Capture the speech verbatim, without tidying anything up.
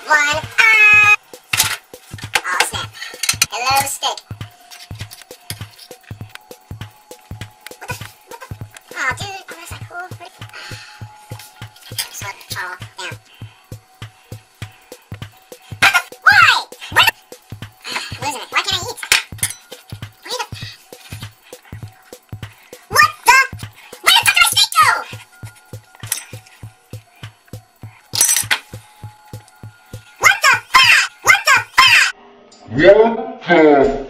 one, ah! Oh, snap. Hello, stick. What the, what the? Oh, dude. Oh, that's not cool. What if, so, oh, down. Why? What? I'm losing it. Why can't I eat? Why the? What the? Where the fuck did my stick go? What the fuck? What the fuck? What the